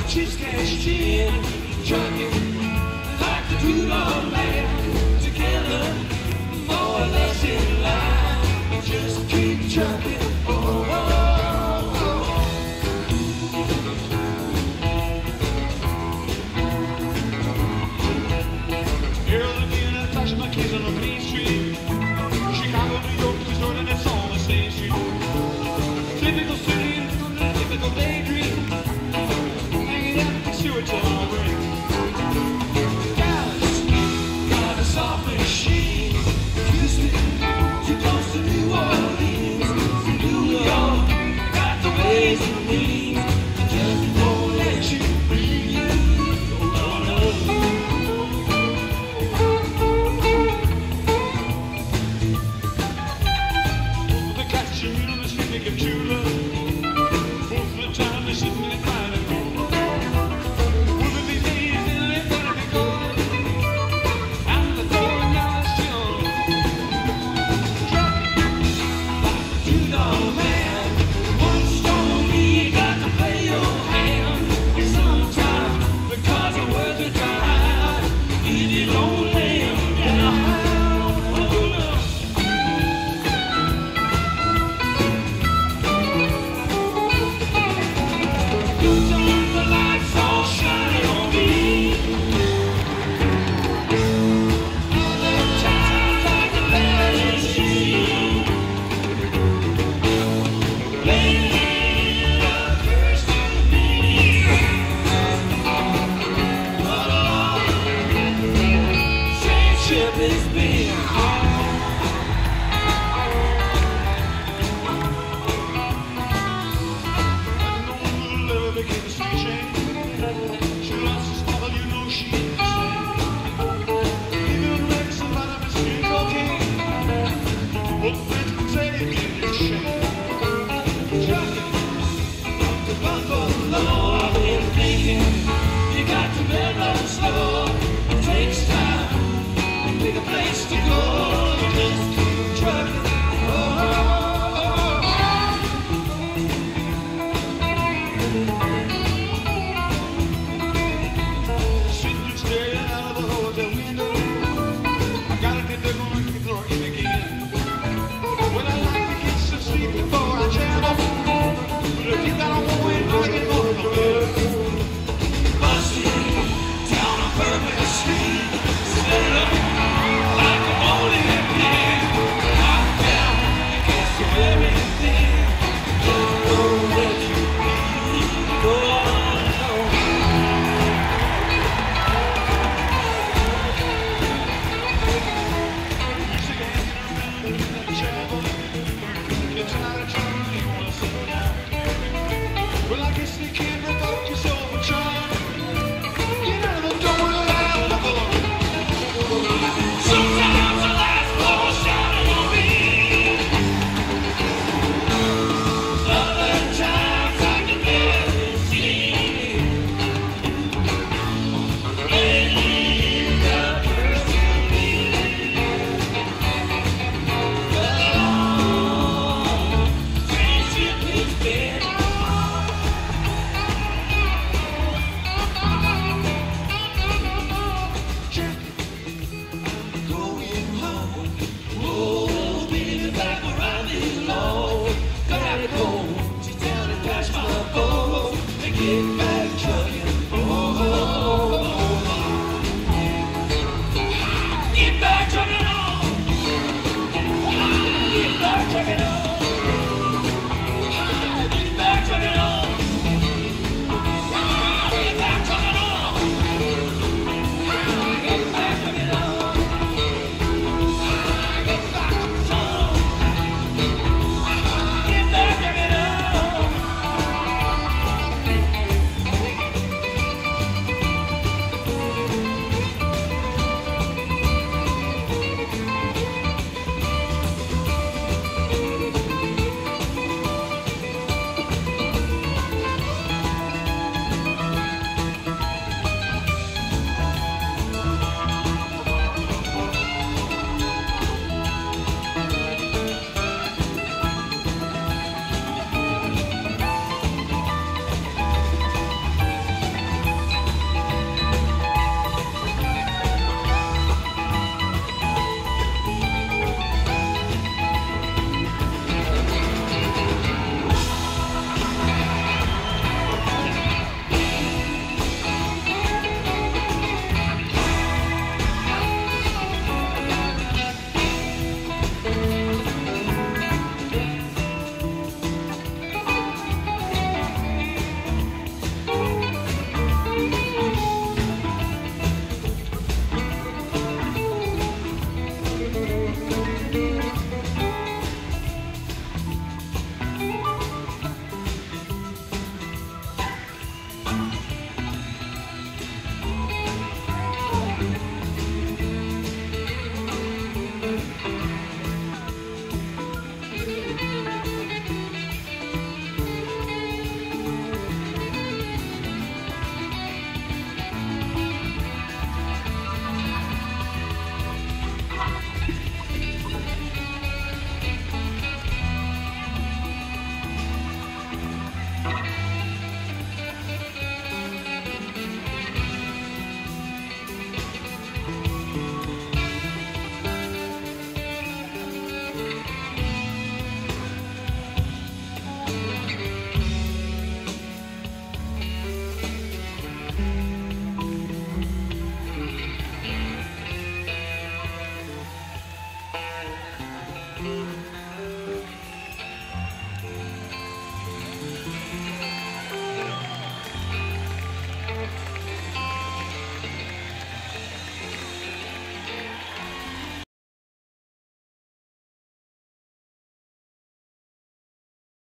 She's cashed in, trucking like the two-door man. Together, more or less in line. Just keep trucking. Oh, oh, oh. Early again, I flash my keys on Main Street. Chicago, New York, Detroit, and it's all the same street. Typical city, typical daydream. Hanging out the sewer till I break. Dallas, got a soft machine. Houston, too close to New Orleans. New York, got the ways and means. Just won't let you breathe. Oh, no. No man.